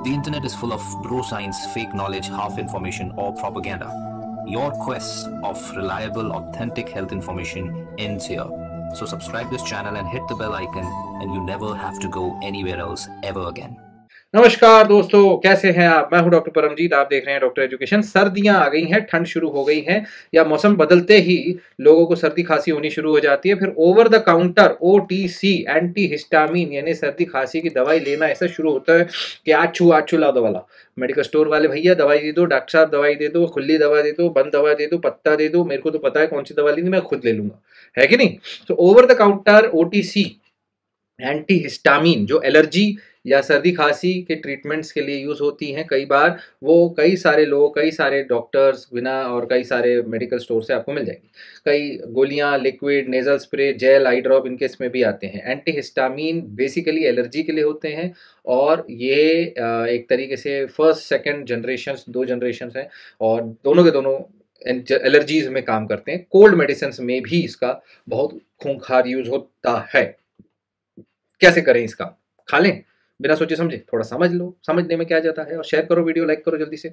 The internet is full of bro science, fake knowledge, half information, or propaganda. Your quest of reliable, authentic health information ends here. So subscribe this channel and hit the bell icon, and you never have to go anywhere else ever again. नमस्कार दोस्तों, कैसे हैं आप। मैं हूं doctor Paramjit, आप देख रहे हैं डॉक्टर एजुकेशन। सर्दियां आ गई हैं, ठंड शुरू हो गई है, या मौसम बदलते ही लोगों को सर्दी खांसी होनी शुरू हो जाती है। फिर over the counter OTC antihistamine यानी सर्दी खांसी की दवाई लेना ऐसा शुरू होता है कि आछू ला दो वाला मेडिकल स्टोर वाले भैया दवाई दे दो, डॉक्टर साहब दवाई दे दो, खुली दवा दे दो, बंद दवा दे दो, पत्ता दे दो, मेरे को तो पता है कौन सी दवा लेनी, मैं खुद ले लूंगा, है कि नहीं। तो over the counter OTC antihistamine जो एलर्जी या सर्दी खांसी के ट्रीटमेंट्स के लिए यूज़ होती हैं, कई बार वो कई सारे लोग, कई सारे डॉक्टर्स बिना और कई सारे मेडिकल स्टोर से आपको मिल जाएंगी। कई गोलियां, liquid, nasal spray, gel, eye drop इनके इसमें भी आते हैं। एंटी हिस्टामिन बेसिकली एलर्जी के लिए होते हैं और ये एक तरीके से फर्स्ट सेकेंड जनरेशन, 2 जनरेशन हैं और दोनों के दोनों एलर्जीज में काम करते हैं। कोल्ड मेडिसिन में भी इसका बहुत खूंखार यूज होता है। कैसे करें इसका? खा लें बिना सोचे समझे, थोड़ा समझ लो, समझने में क्या जाता है। और शेयर करो वीडियो, लाइक करो जल्दी से।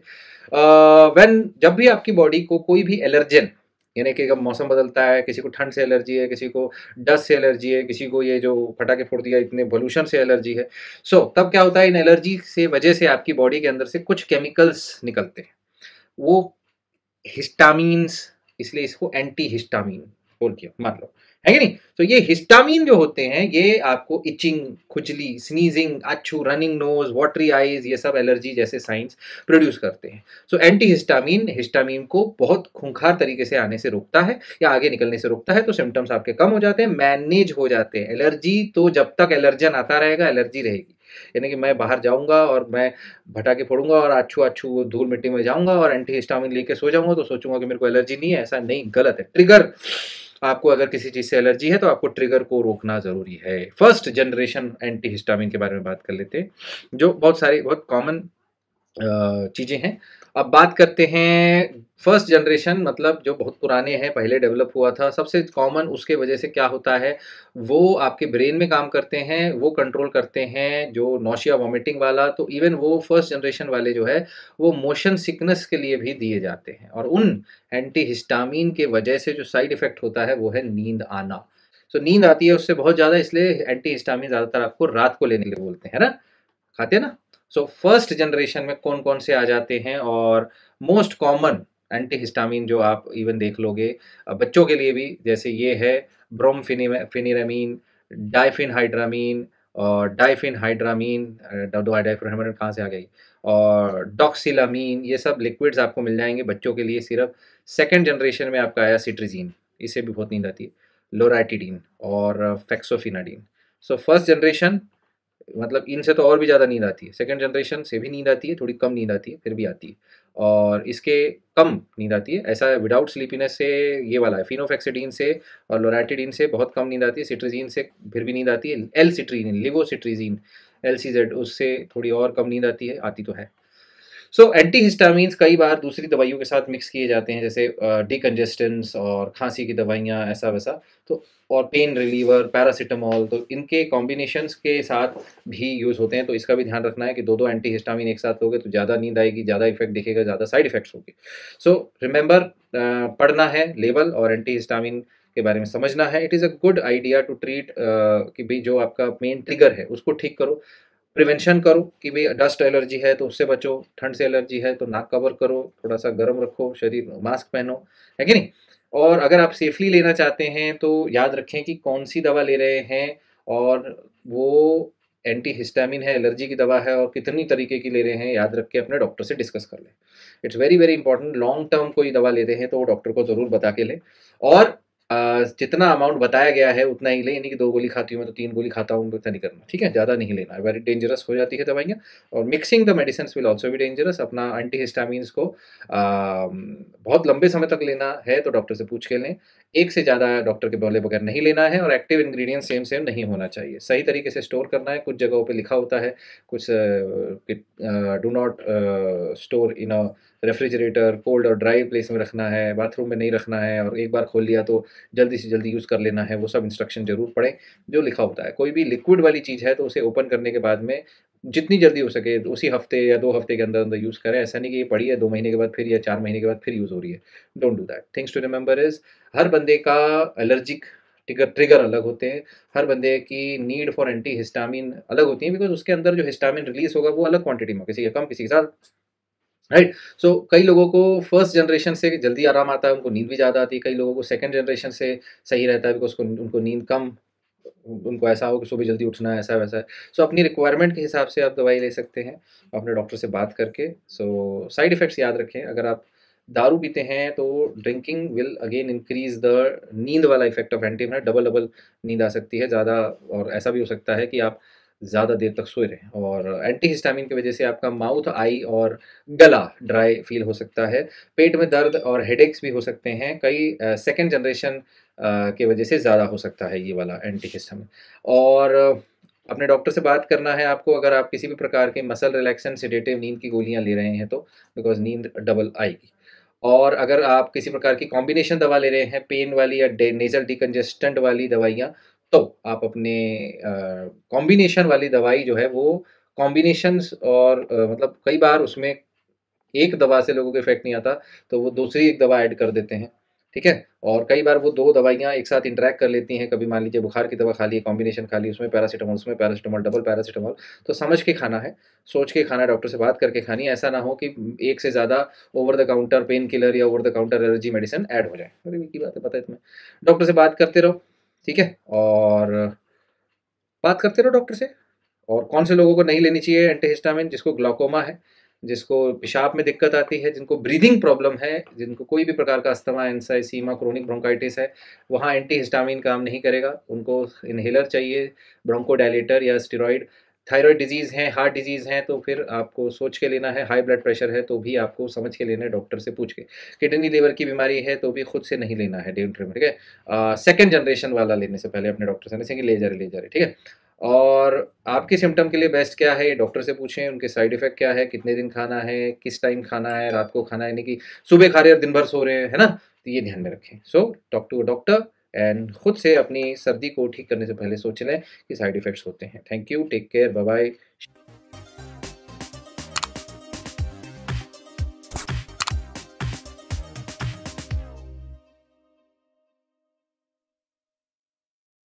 जब भी आपकी बॉडी को कोई भी एलर्जन, यानी कि जब मौसम बदलता है, किसी को ठंड से एलर्जी है, किसी को डस्ट से एलर्जी है, किसी को ये जो फटाके फोड़ दिया इतने पोल्यूशन से एलर्जी है, तब क्या होता है, इन एलर्जी से वजह से आपकी बॉडी के अंदर से कुछ केमिकल्स निकलते हैं, वो हिस्टामीन्स, इसलिए इसको एंटी हिस्टामीन बोल के मान लो, है कि नहीं। तो ये हिस्टामीन जो होते हैं ये आपको इचिंग, खुजली, स्नीजिंग, आछू, रनिंग नोज, वाटरी आईज, ये सब एलर्जी जैसे साइंस प्रोड्यूस करते हैं। सो एंटी हिस्टामीन हिस्टामीन को बहुत खूंखार तरीके से आने से रोकता है या आगे निकलने से रोकता है। तो सिम्टम्स आपके कम हो जाते हैं, मैनेज हो जाते हैं। एलर्जी तो जब तक एलर्जन आता रहेगा एलर्जी रहेगी, यानी कि मैं बाहर जाऊंगा और मैं भटाके फोड़ूंगा और आछू धूल मिट्टी में जाऊंगा और एंटी हिस्टामिन लेके सो जाऊंगा तो सोचूंगा कि मेरे को एलर्जी नहीं है। ऐसा नहीं, गलत है। ट्रिगर, आपको अगर किसी चीज से एलर्जी है तो आपको ट्रिगर को रोकना जरूरी है। फर्स्ट जनरेशन एंटी हिस्टामिन के बारे में बात कर लेते हैं, जो बहुत कॉमन चीजें हैं। अब बात करते हैं फर्स्ट जनरेशन, मतलब जो बहुत पुराने हैं, पहले डेवलप हुआ था। सबसे कॉमन उसके वजह से क्या होता है, वो आपके ब्रेन में काम करते हैं, वो कंट्रोल करते हैं जो नौशिया वॉमिटिंग वाला। तो इवन वो फर्स्ट जनरेशन वाले जो है वो मोशन सिकनेस के लिए भी दिए जाते हैं। और उन एंटी हिस्टामिन के वजह से जो साइड इफेक्ट होता है वो है नींद आना। तो नींद आती है उससे बहुत ज़्यादा, इसलिए एंटी हिस्टामिन ज़्यादातर आपको रात को लेने के लिए बोलते हैं ना, खाते हैं ना। फर्स्ट जनरेशन में कौन कौन से आ जाते हैं, और मोस्ट कॉमन एंटी हिस्टामिन जो आप इवन देख लोगे बच्चों के लिए भी, जैसे ये है ब्रोमफेनिरामीन, डाइफेनहाइड्रामीन और डाइफेनहाइड्रामीन, डाइफेनहाइड्रामीन कहाँ से आ गई, और डॉक्सिलामीन, ये सब लिक्विड्स आपको मिल जाएंगे बच्चों के लिए। सिर्फ सेकेंड जनरेशन में आपका आया सिट्रिजीन, इससे भी बहुत नींद आती है, लोराटिडीन और फेक्सोफिनाडीन। फर्स्ट जनरेशन मतलब इनसे तो और भी ज़्यादा नींद आती है, सेकंड जनरेशन से भी नींद आती है, थोड़ी कम नींद आती है, फिर भी आती है, और इसके कम नींद आती है। ऐसा विदाउट स्लीपीनेस से ये वाला है, फिनोफेक्सिडीन से और लोराटिडीन से बहुत कम नींद आती है, सिट्रिजीन से फिर भी नींद आती है, L-सिट्रीजिन, लिवोसिट्रीजिन, LCZ, उससे थोड़ी और कम नींद आती है, आती तो है। एंटी हिस्टामिन्स कई बार दूसरी दवाइयों के साथ मिक्स किए जाते हैं, जैसे डिकंजेस्टेंस और खांसी की दवाइयाँ, ऐसा वैसा, तो और पेन रिलीवर, पैरासीटामोल, तो इनके कॉम्बिनेशंस के साथ भी यूज़ होते हैं। तो इसका भी ध्यान रखना है कि दो एंटी हिस्टामिन एक साथ लोगे तो ज़्यादा नींद आएगी, ज़्यादा इफेक्ट दिखेगा, ज़्यादा साइड इफेक्ट्स होंगे। रिमेंबर, पढ़ना है लेवल और एंटी हिस्टामिन के बारे में समझना है। It is a good idea to treat कि भाई जो आपका मेन ट्रिगर है उसको ठीक करो, प्रिवेंशन करो कि भाई डस्ट एलर्जी है तो उससे बचो, ठंड से एलर्जी है तो नाक कवर करो, थोड़ा सा गर्म रखो शरीर, मास्क पहनो, है कि नहीं। और अगर आप सेफली लेना चाहते हैं तो याद रखें कि कौन सी दवा ले रहे हैं, और वो एंटी हिस्टामिन है, एलर्जी की दवा है, और कितनी तरीके की ले रहे हैं, याद रख के अपने डॉक्टर से डिस्कस कर लें। It's very very important. Long term कोई दवा लेते हैं तो वो डॉक्टर को ज़रूर बता के लें, और जितना अमाउंट बताया गया है उतना ही ले, यानी कि 2 गोली खाती हूँ मैं तो 3 गोली खाता हूँ, तो इतना नहीं करना, ठीक है, ज़्यादा नहीं लेना, वेरी डेंजरस हो जाती है दवाइयाँ। और mixing the medicine will also भी डेंजरस। अपना एंटी हिस्टामिन्स को बहुत लंबे समय तक लेना है तो डॉक्टर से पूछ के लें, एक से ज़्यादा डॉक्टर के बोले बगैर नहीं लेना है, और एक्टिव इंग्रेडिएंट सेम नहीं होना चाहिए, सही तरीके से स्टोर करना है। कुछ जगहों पे लिखा होता है, कुछ do not store in a refrigerator, cold और ड्राई प्लेस में रखना है, बाथरूम में नहीं रखना है, और एक बार खोल लिया तो जल्दी से जल्दी यूज़ कर लेना है। वो सब इंस्ट्रक्शन जरूर पढ़ें जो लिखा होता है। कोई भी लिक्विड वाली चीज़ है तो उसे ओपन करने के बाद में जितनी जल्दी हो सके उसी हफ्ते या 2 हफ्ते के अंदर अंदर यूज़ करें। ऐसा नहीं कि ये पड़ी है 2 महीने के बाद फिर या 4 महीने के बाद फिर यूज़ हो रही है। Don't do that. Things to remember is हर बंदे का एलर्जिक ट्रिगर ट्रिगर अलग होते हैं। हर बंदे की नीड फॉर एंटी हिस्टामिन अलग होती है, बिकॉज़ उसके अंदर जो हिस्टामिन रिलीज़ होगा वो अलग क्वांटिटी में, किसी के कम, किसी के ज़्यादा, राइट? सो कई लोगों को फर्स्ट जनरेशन से जल्दी आराम आता है, उनको नींद भी ज़्यादा आती है। कई लोगों को सेकंड जनरेशन से सही रहता है, बिकॉज़ उनको नींद कम, उनको ऐसा हो कि सुबह जल्दी उठना है, ऐसा-वैसा है। सो अपनी रिक्वायरमेंट के हिसाब से आप दवाई ले सकते हैं, अपने डॉक्टर से बात करके। सो साइड इफ़ेक्ट्स याद रखें, अगर आप दारू पीते हैं तो drinking will again increase the नींद वाला इफ़ेक्ट ऑफ एंटीमाइट, डबल-डबल नींद आ सकती है ज़्यादा, और ऐसा भी हो सकता है कि आप ज़्यादा देर तक सोए रहें, और एंटीहिस्टामिन की वजह से आपका माउथ, आई और गला ड्राई फ़ील हो सकता है। पेट में दर्द और हेडेक्स भी हो सकते हैं। कई सेकंड जनरेशन की वजह से ज़्यादा हो सकता है ये वाला एंटीहिस्टामिन। और अपने डॉक्टर से बात करना है आपको, अगर आप किसी भी प्रकार के मसल रिलैक्सेंट, सेडेटिव, नींद की गोलियाँ ले रहे हैं तो, बिकॉज़ नींद डबल आएगी। और अगर आप किसी प्रकार की कॉम्बिनेशन दवा ले रहे हैं, पेन वाली या नेज़ल डिकंजेस्टेंट वाली दवाइयाँ, तो आप अपने कॉम्बिनेशन वाली दवाई जो है वो कॉम्बिनेशंस, और मतलब कई बार उसमें एक दवा से लोगों को इफ़ेक्ट नहीं आता, तो वो दूसरी एक दवा ऐड कर देते हैं, ठीक है? और कई बार वो 2 दवाइयाँ एक साथ इंटरैक्ट कर लेती हैं, कभी मान लीजिए बुखार की दवा खा ली, कॉम्बिनेशन खा ली, उसमें पैरासिटामॉल, डबल पैरासिटामॉल, तो समझ के खाना है, सोच के खाना है, डॉक्टर से बात करके खानी है। ऐसा ना हो कि एक से ज़्यादा over the counter painkiller या over the counter allergy medicine add हो जाए। बड़ी की बात है, पता है तुम्हें। डॉक्टर से बात करते रहो, ठीक है? और बात करते रहो डॉक्टर से। और कौन से लोगों को नहीं लेनी चाहिए एंटीहिस्टामिन? जिसको ग्लाकोमा है, जिसको पेशाब में दिक्कत आती है, जिनको ब्रीदिंग प्रॉब्लम है, जिनको कोई भी प्रकार का अस्थमा, एम्फीसीमा, क्रोनिक ब्रोंकाइटिस है, वहाँ एंटीहिस्टामिन काम नहीं करेगा। उनको इन्हेलर चाहिए, ब्रोंकोडायलेटर या स्टेरॉइड। थायराइड डिजीज़ है, हार्ट डिजीज़ है, तो फिर आपको सोच के लेना है। हाई ब्लड प्रेशर है तो भी आपको समझ के लेना है, डॉक्टर से पूछ के। किडनी लीवर की बीमारी है तो भी खुद से नहीं लेना है डे ड्रीम, ठीक है? सेकंड जनरेशन वाला लेने से पहले अपने डॉक्टर से नहीं कि ले जा रहे, ठीक है? और आपके सिम्पटम के लिए बेस्ट क्या है, डॉक्टर से पूछें। उनके साइड इफ़ेक्ट क्या है, कितने दिन खाना है, किस टाइम खाना है, रात को खाना है, यानी कि सुबह खा रहे हैं और दिन भर सो रहे हैं, है ना? तो ये ध्यान में रखें। So talk to a doctor, and खुद से अपनी सर्दी को ठीक करने से पहले सोच लें कि साइड इफ़ेक्ट्स होते हैं। Thank you, take care, bye bye.